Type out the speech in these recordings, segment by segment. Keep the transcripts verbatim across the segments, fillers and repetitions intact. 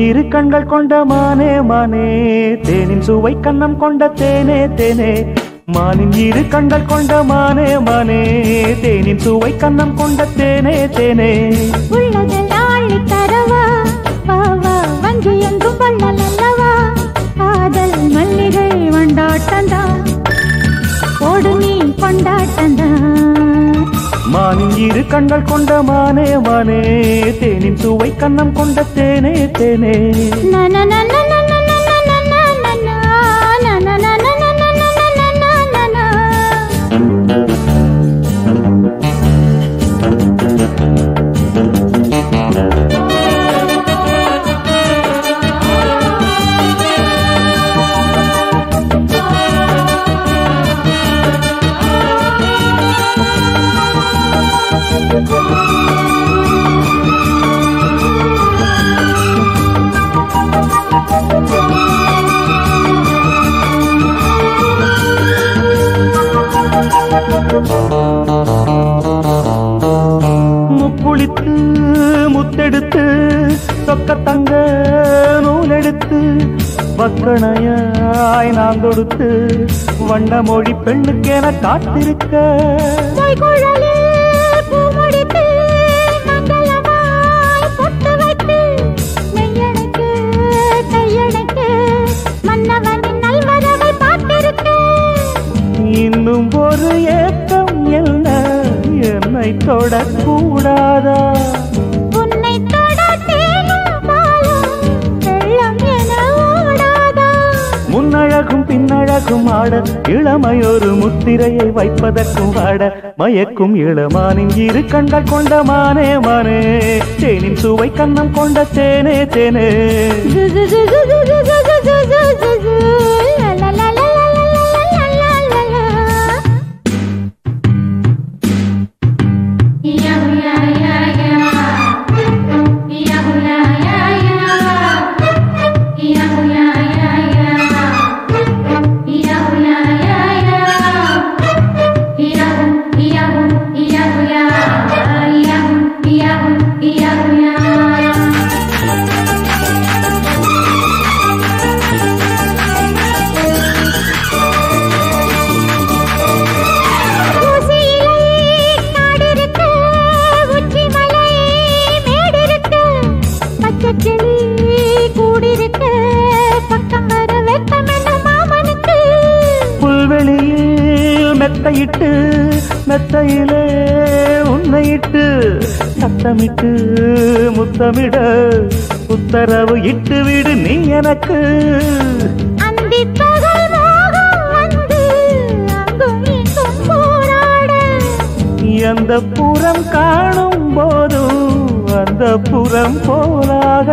இரு கண்கள் கொண்ட மானே மானே தேனின் சுவை கண்ணம் கொண்ட தேனே தேனே மானின் இரு கண்கள் கொண்ட மானே மானே தேனின் சுவை கண்ணம் கொண்ட தேனே தேனே உள்ளதெல்லாம் அள்ளி தரவா வா வா வஞ்சி என்றும் வள்ளல் அல்லவா காதல் மல்லிகை வண்டாட்டந்தா ஓடு நீ கொண்டாட்டந்தா மானின் இரு கண்கள் கொண்ட மானே மானே தேனின் சுவை கண்ணம் கொண்ட தேனே தேனே முக்குளித்து முத்தெடுத்து சொக்க தங்க நூலெடுத்து வக்கணையாய் நான் தொடுத்து வண்ண மொழி பெண்ணுக்கென காத்திருக்க இன்னும் ஒரு ஏக்கம் என்ன என்னை தொடக்கூடாதா உன்னை தொட தேனும் பாலும் வெள்ளம் என ஓடாதா முன்னழகும் பின்னழகும் ஆட இளமையொரு முத்திரையை வைப்பதற்கும் ஆட மயக்கும் இளமானின் இரு கண்கள் கொண்ட மானே மானே தேனின் சுவை கண்ணம் கொண்ட தேனே தேனே புல்வெளியில் மெத்தையிட்டு மெத்தையிலே உன்னையிட்டு சத்தமிட்டு முத்தமிட உத்தரவு இட்டு விடு நீ எனக்கு எந்த புறம் காணும் போதும் அந்த புறம் போலாக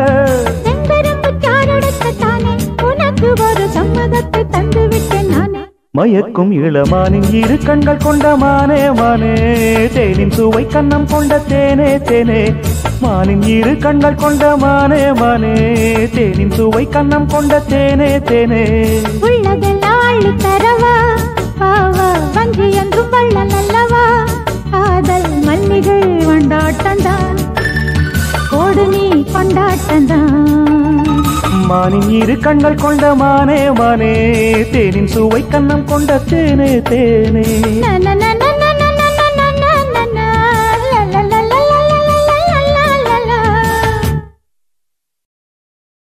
உனக்கு ஒரு சம்மதத்தை தந்து விட்டேன் நானே மயக்கும் இளமானின் இரு கண்கள் கொண்ட மானே மானே தேனின் சுவை கண்ணம் கொண்ட தேனே தேனே மானின் இரு கண்கள் கொண்ட மானே மானே தேனின் சுவை கண்ணம் கொண்ட தேனே தேனே உள்ளதெல்லாம் அள்ளி தரவா வா வா வஞ்சி என்றும் வள்ளல் அல்லவா காதல் மல்லிகை வண்டாட்டந்தான் ஓடு நீ கொண்டாட்டந்தான் மானின் இரு கண்கள் கொண்ட மானே மானே தேனின் சுவை கண்ணம் கொண்ட தேனே தேனே